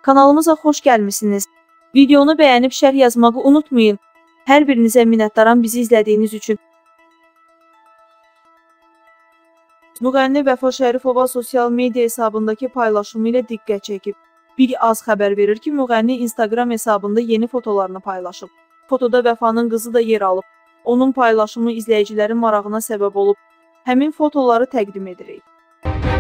Kanalımıza xoş gəlmisiniz. Videonu bəyənib şərh yazmağı unutmayın. Hər birinizə minnətdaram bizi izlədiyiniz üçün. Müğənni Vəfa Şərifova sosial media hesabındakı paylaşımı ilə diqqət çəkib. Bir Az xəbər verir ki, müğənni Instagram hesabında yeni fotolarını paylaşıb. Fotoda Vəfanın qızı da yer alıb. Onun paylaşımı izləyicilərin marağına səbəb olub. Həmin fotoları təqdim edirik.